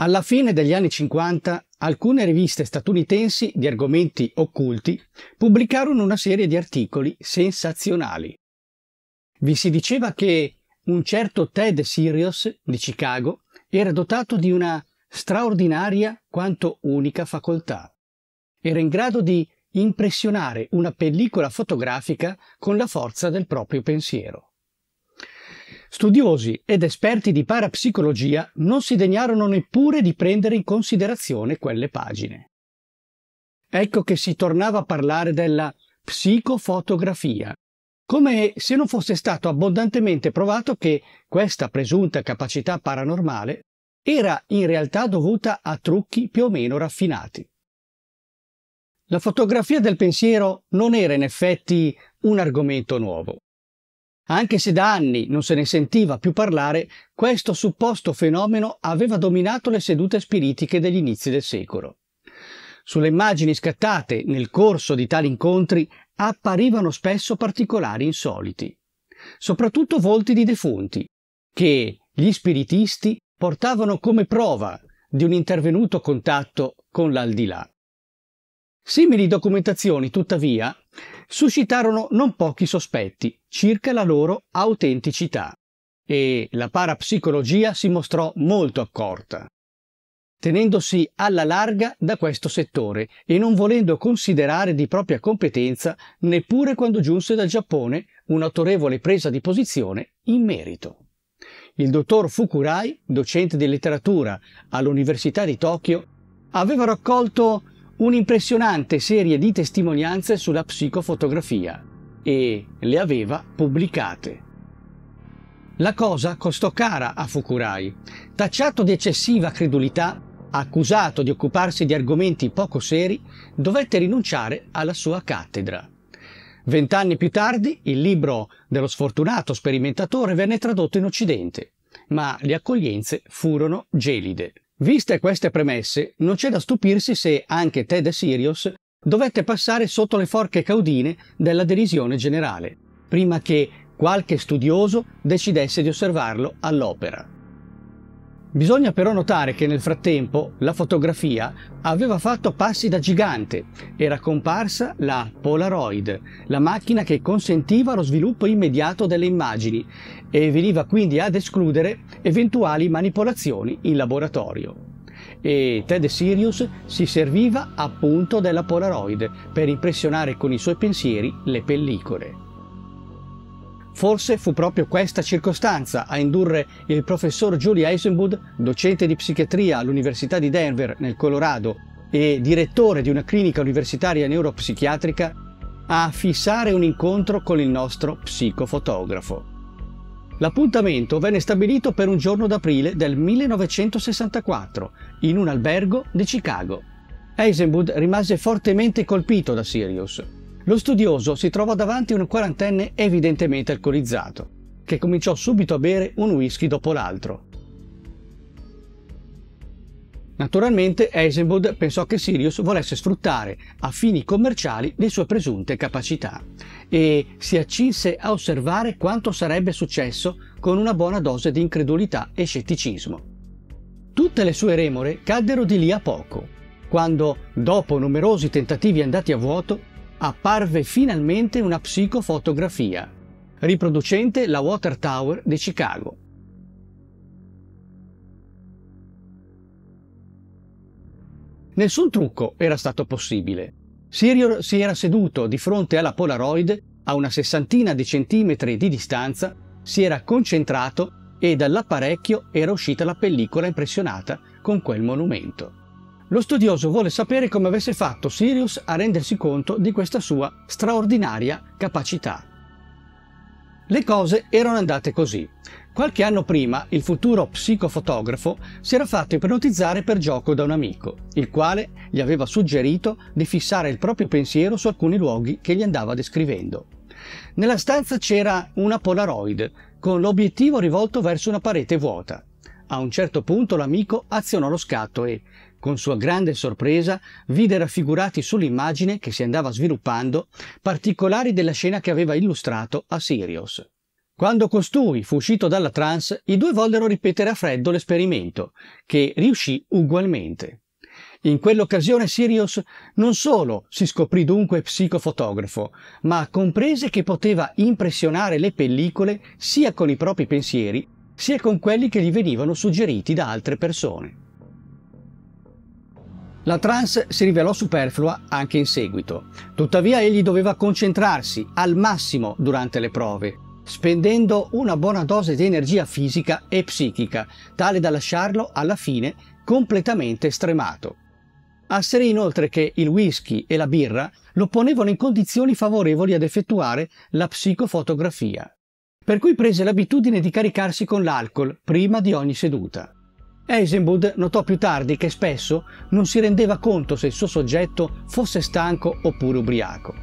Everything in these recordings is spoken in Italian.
Alla fine degli anni 50, alcune riviste statunitensi di argomenti occulti pubblicarono una serie di articoli sensazionali. Vi si diceva che un certo Ted Sirius di Chicago era dotato di una straordinaria quanto unica facoltà. Era in grado di impressionare una pellicola fotografica con la forza del proprio pensiero. Studiosi ed esperti di parapsicologia non si degnarono neppure di prendere in considerazione quelle pagine. Ecco che si tornava a parlare della psicofotografia, come se non fosse stato abbondantemente provato che questa presunta capacità paranormale era in realtà dovuta a trucchi più o meno raffinati. La fotografia del pensiero non era in effetti un argomento nuovo. Anche se da anni non se ne sentiva più parlare, questo supposto fenomeno aveva dominato le sedute spiritiche degli inizi del secolo. Sulle immagini scattate nel corso di tali incontri apparivano spesso particolari insoliti, soprattutto volti di defunti, che gli spiritisti portavano come prova di un intervenuto contatto con l'aldilà. Simili documentazioni, tuttavia, suscitarono non pochi sospetti circa la loro autenticità e la parapsicologia si mostrò molto accorta, tenendosi alla larga da questo settore e non volendo considerare di propria competenza neppure quando giunse dal Giappone un'autorevole presa di posizione in merito. Il dottor Fukurai, docente di letteratura all'Università di Tokyo, aveva raccolto un'impressionante serie di testimonianze sulla psicofotografia e le aveva pubblicate. La cosa costò cara a Fukurai. Tacciato di eccessiva credulità, accusato di occuparsi di argomenti poco seri, dovette rinunciare alla sua cattedra. 20 anni più tardi, il libro dello sfortunato sperimentatore venne tradotto in Occidente, ma le accoglienze furono gelide. Viste queste premesse, non c'è da stupirsi se anche Ted Sirius dovette passare sotto le forche caudine della derisione generale, prima che qualche studioso decidesse di osservarlo all'opera. Bisogna però notare che nel frattempo la fotografia aveva fatto passi da gigante. Era comparsa la Polaroid, la macchina che consentiva lo sviluppo immediato delle immagini e veniva quindi ad escludere eventuali manipolazioni in laboratorio. E Ted Sirius si serviva appunto della Polaroid per impressionare con i suoi pensieri le pellicole. Forse fu proprio questa circostanza a indurre il professor Julie Eisenbud, docente di psichiatria all'Università di Denver nel Colorado e direttore di una clinica universitaria neuropsichiatrica, a fissare un incontro con il nostro psicofotografo. L'appuntamento venne stabilito per un giorno d'aprile del 1964 in un albergo di Chicago. Eisenbud rimase fortemente colpito da Sirius. Lo studioso si trovò davanti a un quarantenne evidentemente alcolizzato, che cominciò subito a bere un whisky dopo l'altro. Naturalmente Eisenbud pensò che Sirius volesse sfruttare a fini commerciali le sue presunte capacità e si accinse a osservare quanto sarebbe successo con una buona dose di incredulità e scetticismo. Tutte le sue remore caddero di lì a poco, quando, dopo numerosi tentativi andati a vuoto, apparve finalmente una psicofotografia, riproducente la Water Tower di Chicago. Nessun trucco era stato possibile. Sirius si era seduto di fronte alla Polaroid a una 60 di centimetri di distanza, si era concentrato e dall'apparecchio era uscita la pellicola impressionata con quel monumento. Lo studioso vuole sapere come avesse fatto Sirius a rendersi conto di questa sua straordinaria capacità. Le cose erano andate così. Qualche anno prima il futuro psicofotografo si era fatto ipnotizzare per gioco da un amico, il quale gli aveva suggerito di fissare il proprio pensiero su alcuni luoghi che gli andava descrivendo. Nella stanza c'era una Polaroid con l'obiettivo rivolto verso una parete vuota. A un certo punto l'amico azionò lo scatto e, con sua grande sorpresa, vide raffigurati sull'immagine che si andava sviluppando particolari della scena che aveva illustrato a Sirius. Quando costui fu uscito dalla trance, i due vollero ripetere a freddo l'esperimento, che riuscì ugualmente. In quell'occasione Sirius non solo si scoprì dunque psicofotografo, ma comprese che poteva impressionare le pellicole sia con i propri pensieri, sia con quelli che gli venivano suggeriti da altre persone. La trance si rivelò superflua anche in seguito, tuttavia egli doveva concentrarsi al massimo durante le prove, spendendo una buona dose di energia fisica e psichica, tale da lasciarlo alla fine completamente stremato. Asserì inoltre che il whisky e la birra lo ponevano in condizioni favorevoli ad effettuare la psicofotografia, per cui prese l'abitudine di caricarsi con l'alcol prima di ogni seduta. Eisenbud notò più tardi che spesso non si rendeva conto se il suo soggetto fosse stanco oppure ubriaco.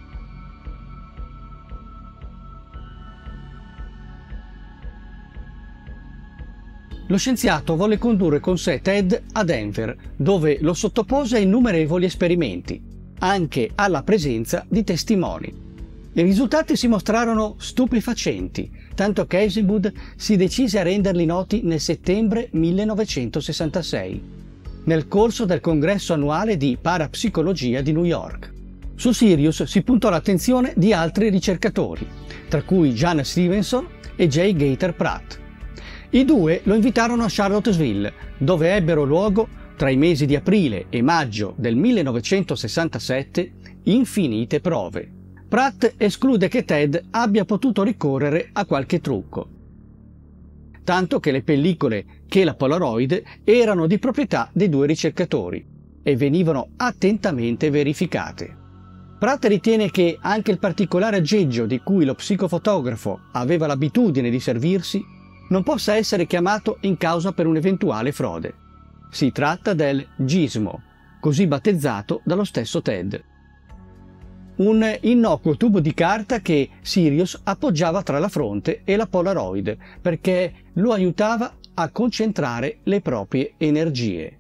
Lo scienziato volle condurre con sé Ted a Denver, dove lo sottopose a innumerevoli esperimenti, anche alla presenza di testimoni. I risultati si mostrarono stupefacenti, tanto che Eisenbud si decise a renderli noti nel settembre 1966, nel corso del congresso annuale di parapsicologia di New York. Su Sirius si puntò l'attenzione di altri ricercatori, tra cui Jan Stevenson e J. Gator Pratt. I due lo invitarono a Charlottesville, dove ebbero luogo, tra i mesi di aprile e maggio del 1967, infinite prove. Pratt esclude che Ted abbia potuto ricorrere a qualche trucco, tanto che le pellicole che la Polaroid erano di proprietà dei due ricercatori e venivano attentamente verificate. Pratt ritiene che anche il particolare aggeggio di cui lo psicofotografo aveva l'abitudine di servirsi non possa essere chiamato in causa per un'eventuale frode. Si tratta del gizmo, così battezzato dallo stesso Ted. Un innocuo tubo di carta che Sirius appoggiava tra la fronte e la Polaroid perché lo aiutava a concentrare le proprie energie.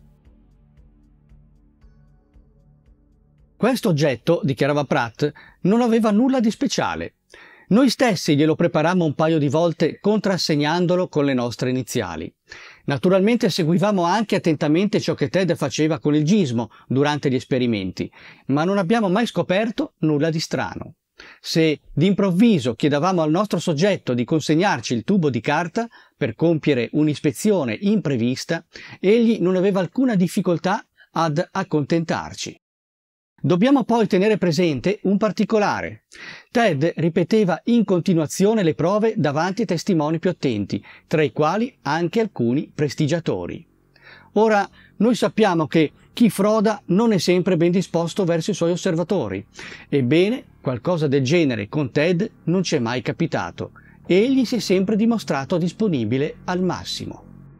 Questo oggetto, dichiarava Pratt, non aveva nulla di speciale. Noi stessi glielo preparammo un paio di volte contrassegnandolo con le nostre iniziali. Naturalmente seguivamo anche attentamente ciò che Ted faceva con il gizmo durante gli esperimenti, ma non abbiamo mai scoperto nulla di strano. Se d'improvviso chiedevamo al nostro soggetto di consegnarci il tubo di carta per compiere un'ispezione imprevista, egli non aveva alcuna difficoltà ad accontentarci. Dobbiamo poi tenere presente un particolare. Ted ripeteva in continuazione le prove davanti ai testimoni più attenti, tra i quali anche alcuni prestigiatori. Ora, noi sappiamo che chi froda non è sempre ben disposto verso i suoi osservatori. Ebbene, qualcosa del genere con Ted non ci è mai capitato. Egli si è sempre dimostrato disponibile al massimo.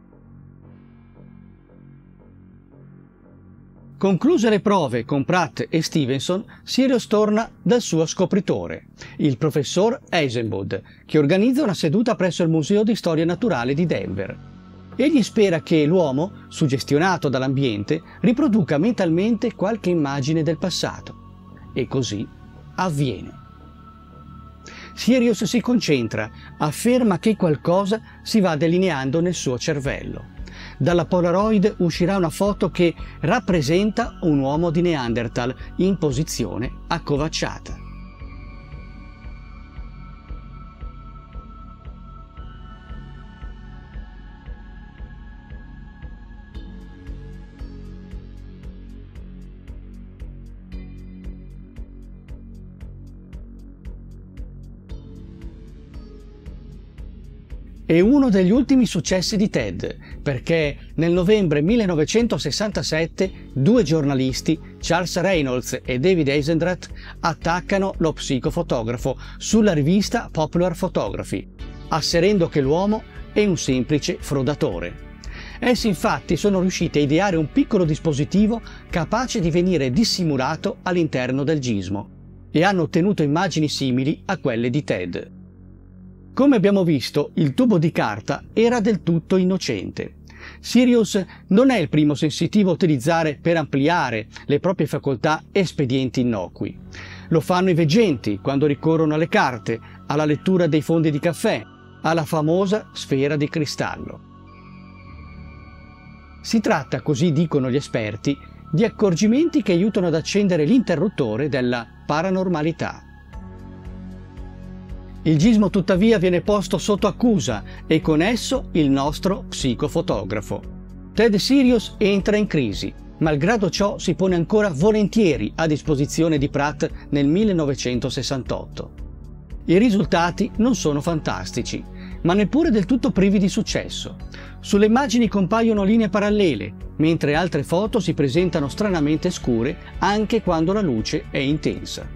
Concluse le prove con Pratt e Stevenson, Sirius torna dal suo scopritore, il professor Eisenbud, che organizza una seduta presso il Museo di Storia Naturale di Denver. Egli spera che l'uomo, suggestionato dall'ambiente, riproduca mentalmente qualche immagine del passato. E così avviene. Sirius si concentra, afferma che qualcosa si va delineando nel suo cervello. Dalla Polaroid uscirà una foto che rappresenta un uomo di Neanderthal in posizione accovacciata. È uno degli ultimi successi di Ted, perché nel novembre 1967 due giornalisti, Charles Reynolds e David Eisendrath, attaccano lo psicofotografo sulla rivista Popular Photography, asserendo che l'uomo è un semplice frodatore. Essi infatti sono riusciti a ideare un piccolo dispositivo capace di venire dissimulato all'interno del gizmo e hanno ottenuto immagini simili a quelle di Ted. Come abbiamo visto, il tubo di carta era del tutto innocente. Sirius non è il primo sensitivo a utilizzare per ampliare le proprie facoltà espedienti innocui. Lo fanno i veggenti quando ricorrono alle carte, alla lettura dei fondi di caffè, alla famosa sfera di cristallo. Si tratta, così dicono gli esperti, di accorgimenti che aiutano ad accendere l'interruttore della paranormalità. Il gizmo tuttavia viene posto sotto accusa e con esso il nostro psicofotografo. Ted Sirius entra in crisi, malgrado ciò si pone ancora volentieri a disposizione di Pratt nel 1968. I risultati non sono fantastici, ma neppure del tutto privi di successo. Sulle immagini compaiono linee parallele, mentre altre foto si presentano stranamente scure anche quando la luce è intensa.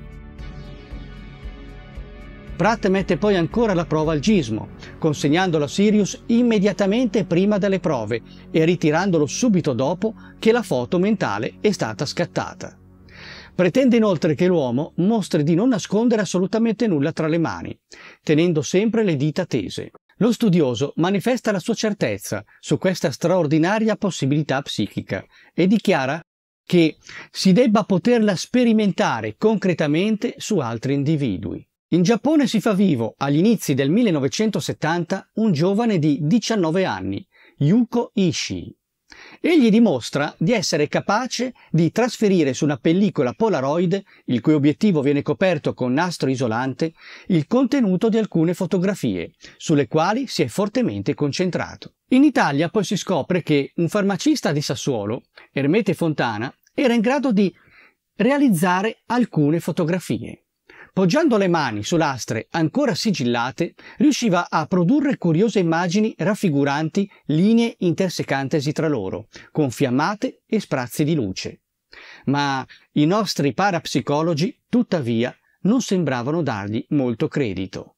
Pratt mette poi ancora alla prova il gizmo, consegnandolo a Sirius immediatamente prima delle prove e ritirandolo subito dopo che la foto mentale è stata scattata. Pretende inoltre che l'uomo mostri di non nascondere assolutamente nulla tra le mani, tenendo sempre le dita tese. Lo studioso manifesta la sua certezza su questa straordinaria possibilità psichica e dichiara che si debba poterla sperimentare concretamente su altri individui. In Giappone si fa vivo, agli inizi del 1970, un giovane di 19 anni, Yuko Ishii. Egli dimostra di essere capace di trasferire su una pellicola Polaroid, il cui obiettivo viene coperto con nastro isolante, il contenuto di alcune fotografie, sulle quali si è fortemente concentrato. In Italia poi si scopre che un farmacista di Sassuolo, Ermete Fontana, era in grado di realizzare alcune fotografie. Poggiando le mani su lastre ancora sigillate, riusciva a produrre curiose immagini raffiguranti linee intersecantesi tra loro, con fiammate e sprazzi di luce. Ma i nostri parapsicologi, tuttavia, non sembravano dargli molto credito.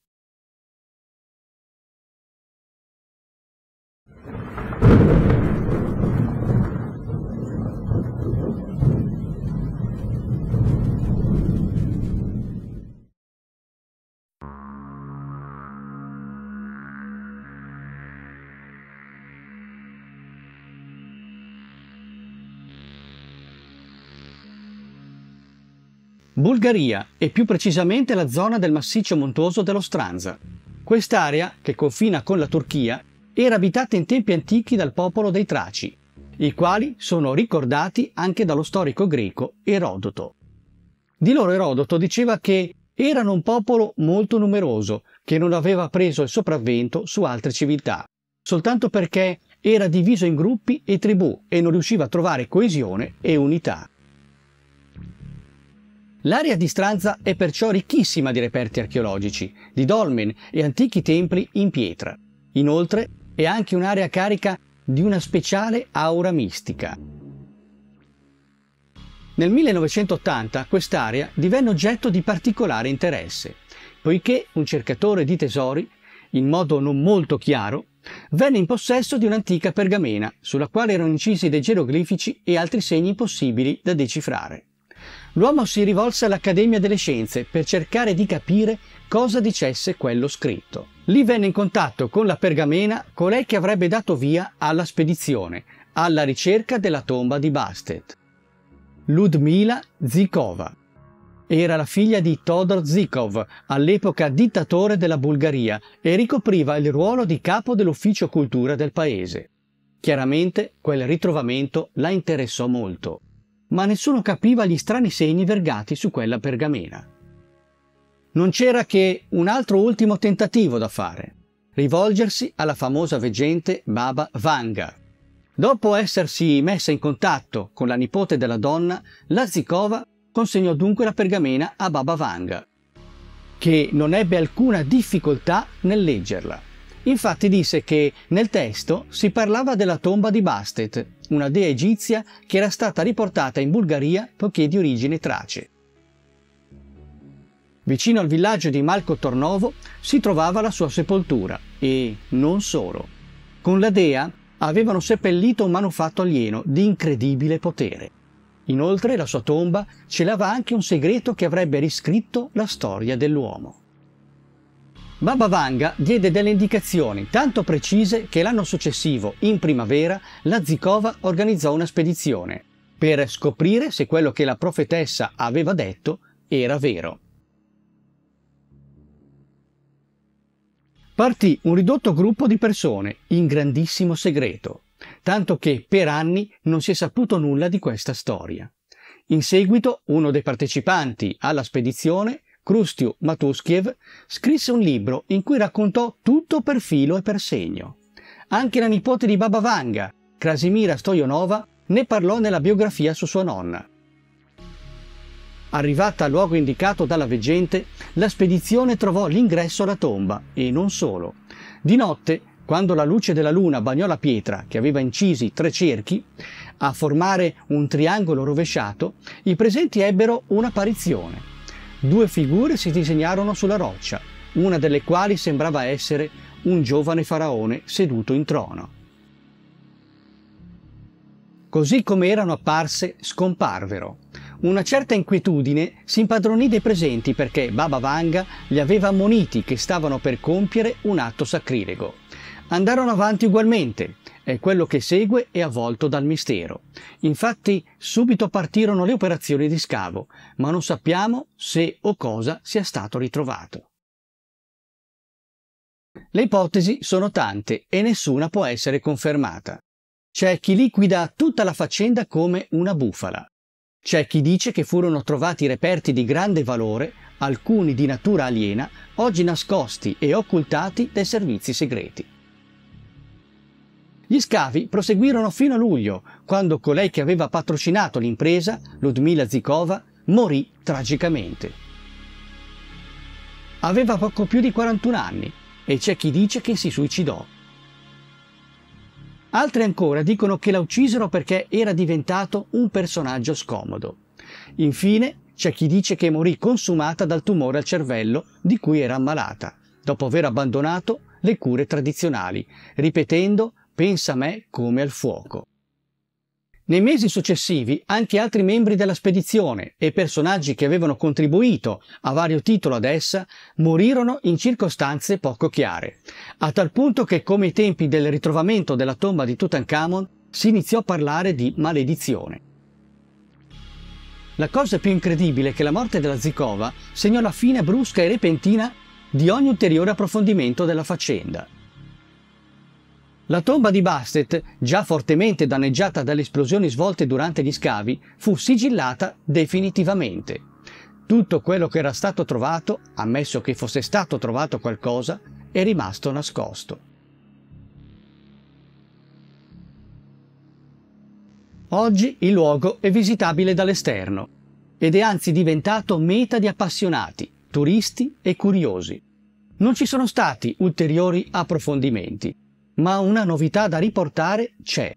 Bulgaria e più precisamente la zona del massiccio montuoso dello Stranza. Quest'area, che confina con la Turchia, era abitata in tempi antichi dal popolo dei Traci, i quali sono ricordati anche dallo storico greco Erodoto. Di loro Erodoto diceva che erano un popolo molto numeroso, che non aveva preso il sopravvento su altre civiltà, soltanto perché era diviso in gruppi e tribù e non riusciva a trovare coesione e unità. L'area di Stranza è perciò ricchissima di reperti archeologici, di dolmen e antichi templi in pietra. Inoltre è anche un'area carica di una speciale aura mistica. Nel 1980 quest'area divenne oggetto di particolare interesse, poiché un cercatore di tesori, in modo non molto chiaro, venne in possesso di un'antica pergamena sulla quale erano incisi dei geroglifici e altri segni impossibili da decifrare. L'uomo si rivolse all'Accademia delle Scienze per cercare di capire cosa dicesse quello scritto. Lì venne in contatto con la pergamena colei che avrebbe dato via alla spedizione, alla ricerca della tomba di Bastet. Ludmila Zhykova. Era la figlia di Todor Zhykov, all'epoca dittatore della Bulgaria, e ricopriva il ruolo di capo dell'ufficio cultura del paese. Chiaramente quel ritrovamento la interessò molto, ma nessuno capiva gli strani segni vergati su quella pergamena. Non c'era che un altro ultimo tentativo da fare: rivolgersi alla famosa veggente Baba Vanga. Dopo essersi messa in contatto con la nipote della donna, la Zhykova consegnò dunque la pergamena a Baba Vanga, che non ebbe alcuna difficoltà nel leggerla. Infatti disse che nel testo si parlava della tomba di Bastet, una dea egizia che era stata riportata in Bulgaria poiché di origine trace. Vicino al villaggio di Malko Tornovo si trovava la sua sepoltura e non solo. Con la dea avevano seppellito un manufatto alieno di incredibile potere. Inoltre la sua tomba celava anche un segreto che avrebbe riscritto la storia dell'uomo. Baba Vanga diede delle indicazioni tanto precise che l'anno successivo, in primavera, la Zhykova organizzò una spedizione per scoprire se quello che la profetessa aveva detto era vero. partì un ridotto gruppo di persone in grandissimo segreto, tanto che per anni non si è saputo nulla di questa storia. In seguito, uno dei partecipanti alla spedizione, Krustiu Matuskiev, scrisse un libro in cui raccontò tutto per filo e per segno. Anche la nipote di Baba Vanga, Krasimira Stoyanova, ne parlò nella biografia su sua nonna. Arrivata al luogo indicato dalla veggente, la spedizione trovò l'ingresso alla tomba, e non solo. Di notte, quando la luce della luna bagnò la pietra, che aveva incisi 3 cerchi, a formare un triangolo rovesciato, i presenti ebbero un'apparizione. 2 figure si disegnarono sulla roccia, una delle quali sembrava essere un giovane faraone seduto in trono. Così come erano apparse, scomparvero. Una certa inquietudine si impadronì dei presenti perché Baba Vanga li aveva ammoniti che stavano per compiere un atto sacrilego. Andarono avanti ugualmente, e quello che segue è avvolto dal mistero. Infatti subito partirono le operazioni di scavo, ma non sappiamo se o cosa sia stato ritrovato. Le ipotesi sono tante e nessuna può essere confermata. C'è chi liquida tutta la faccenda come una bufala. C'è chi dice che furono trovati reperti di grande valore, alcuni di natura aliena, oggi nascosti e occultati dai servizi segreti. Gli scavi proseguirono fino a luglio, quando colei che aveva patrocinato l'impresa, Ludmila Zykova, morì tragicamente. Aveva poco più di 41 anni e c'è chi dice che si suicidò. Altri ancora dicono che la uccisero perché era diventato un personaggio scomodo. Infine, c'è chi dice che morì consumata dal tumore al cervello di cui era ammalata, dopo aver abbandonato le cure tradizionali, ripetendo «pensa a me come al fuoco». Nei mesi successivi anche altri membri della spedizione e personaggi che avevano contribuito a vario titolo ad essa morirono in circostanze poco chiare, a tal punto che, come ai tempi del ritrovamento della tomba di Tutankhamon, si iniziò a parlare di maledizione. La cosa più incredibile è che la morte della Zykova segnò la fine brusca e repentina di ogni ulteriore approfondimento della faccenda. La tomba di Bastet, già fortemente danneggiata dalle esplosioni svolte durante gli scavi, fu sigillata definitivamente. Tutto quello che era stato trovato, ammesso che fosse stato trovato qualcosa, è rimasto nascosto. Oggi il luogo è visitabile dall'esterno ed è anzi diventato meta di appassionati, turisti e curiosi. Non ci sono stati ulteriori approfondimenti, ma una novità da riportare c'è.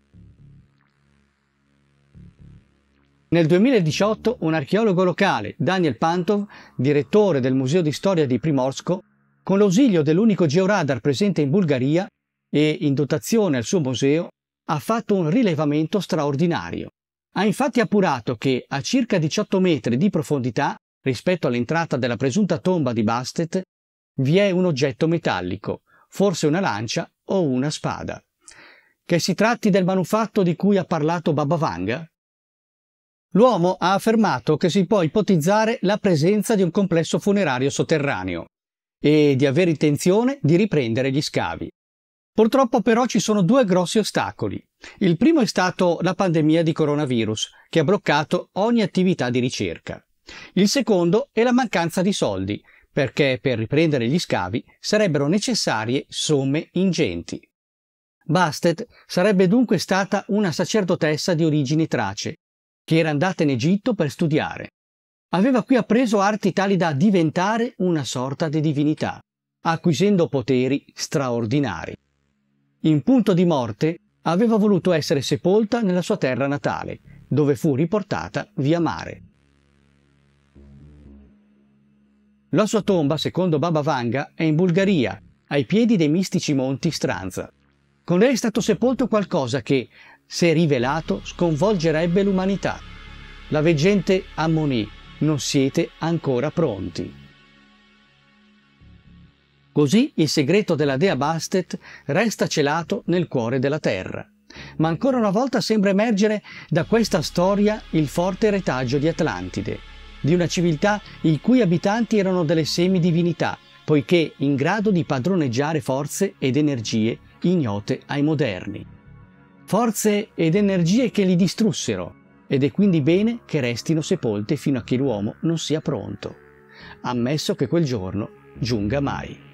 Nel 2018 un archeologo locale, Daniel Pantov, direttore del Museo di Storia di Primorsko, con l'ausilio dell'unico georadar presente in Bulgaria e in dotazione al suo museo, ha fatto un rilevamento straordinario. Ha infatti appurato che a circa 18 metri di profondità rispetto all'entrata della presunta tomba di Bastet vi è un oggetto metallico, forse una lancia o una spada. Che si tratti del manufatto di cui ha parlato Baba Vanga? L'uomo ha affermato che si può ipotizzare la presenza di un complesso funerario sotterraneo e di avere intenzione di riprendere gli scavi. Purtroppo però ci sono 2 grossi ostacoli. Il primo è stato la pandemia di coronavirus, che ha bloccato ogni attività di ricerca. Il secondo è la mancanza di soldi, perché per riprendere gli scavi sarebbero necessarie somme ingenti. Bastet sarebbe dunque stata una sacerdotessa di origini trace, che era andata in Egitto per studiare. Aveva qui appreso arti tali da diventare una sorta di divinità, acquisendo poteri straordinari. In punto di morte aveva voluto essere sepolta nella sua terra natale, dove fu riportata via mare. La sua tomba, secondo Baba Vanga, è in Bulgaria, ai piedi dei mistici monti Stranza. Con lei è stato sepolto qualcosa che, se rivelato, sconvolgerebbe l'umanità. La veggente ammonì: non siete ancora pronti. Così il segreto della dea Bastet resta celato nel cuore della terra. Ma ancora una volta sembra emergere da questa storia il forte retaggio di Atlantide, di una civiltà i cui abitanti erano delle semidivinità poiché in grado di padroneggiare forze ed energie ignote ai moderni. Forze ed energie che li distrussero, ed è quindi bene che restino sepolte fino a che l'uomo non sia pronto, ammesso che quel giorno giunga mai.